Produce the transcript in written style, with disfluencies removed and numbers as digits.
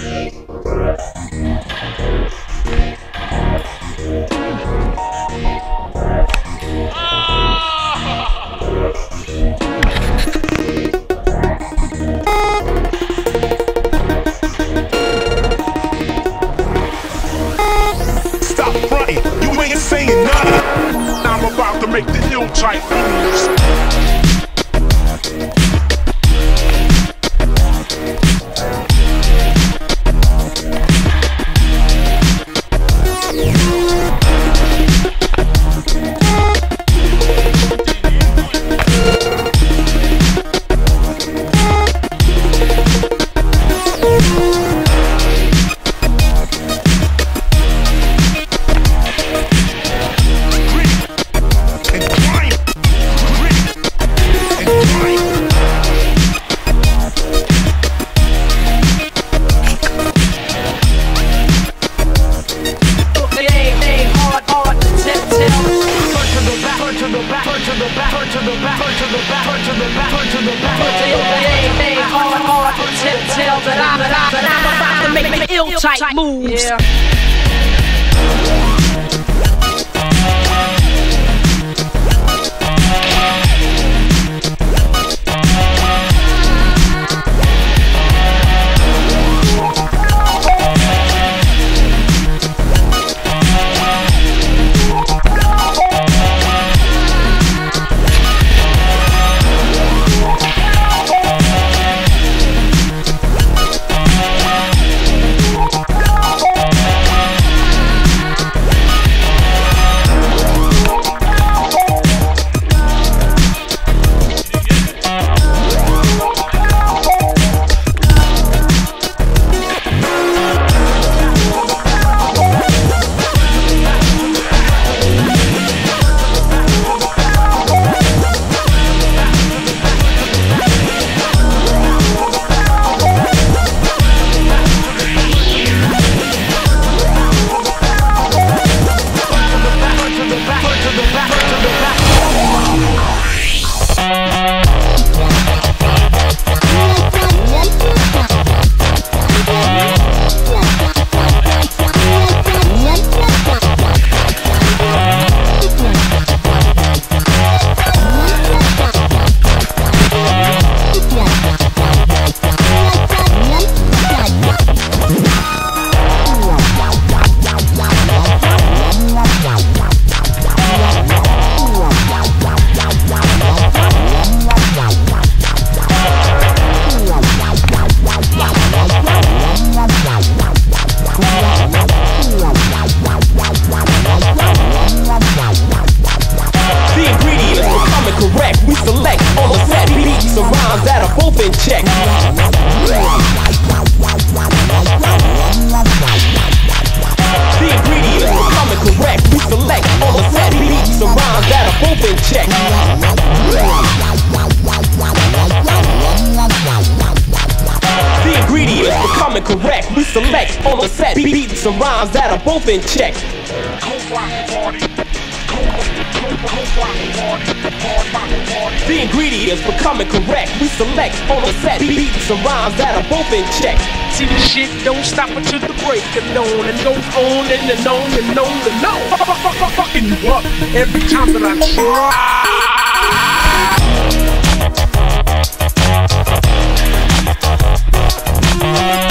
Stop fronting, you ain't saying nothing. I'm about to make the ill type moves. But I'm about to make the ill type moves. Yeah. in check. The ingredients are coming correct. We select on the set beats and rhymes that are both in check. The ingredients are coming correct. We select on the set beats and rhymes that are both in check. The ingredients becoming correct. We select on the set beats and rhymes that are both in check. See, the shit don't stop until the break of dawn, and goes on and on and on and on. Fucking you up every time that I try.